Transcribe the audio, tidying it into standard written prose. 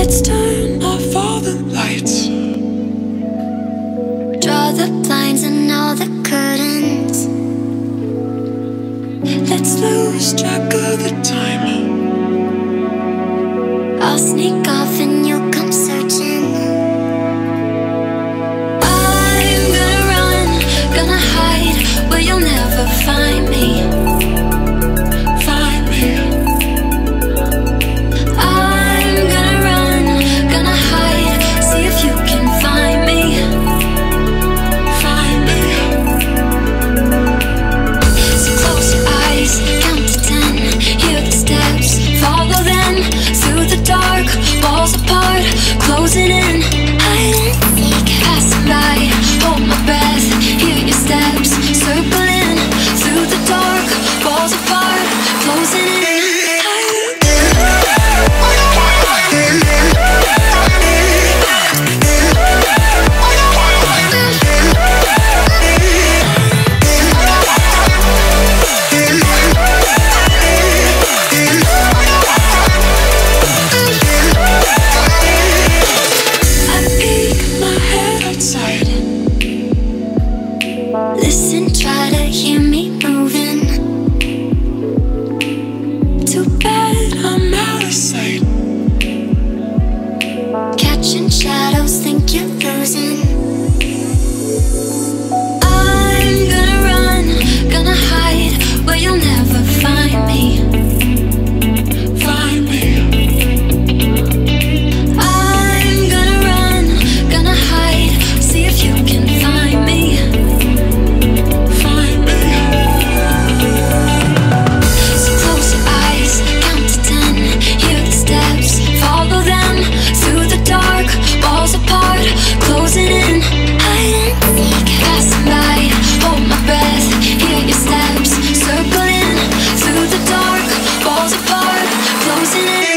Let's turn off all the lights. Draw the blinds and all the curtains. Let's lose track of the time. I'll sneak off and you'll come searching. I'm gonna run, gonna hide where you'll never find me. Walls apart, closing in. Hide and seek, passing by. Hold my breath, hear your steps circling through the dark. Walls apart, closing in. Listen, try to hear me moving. Too bad I'm out of sight. Catching shadows, think you're losing. I'm gonna run, gonna hide where you'll never find me. Find me. I'm gonna run, gonna hide, see if you can find me. Walls apart, closing in. Hide and seek, passing by. Hold my breath, hear your steps circling through the dark. Walls apart, closing in.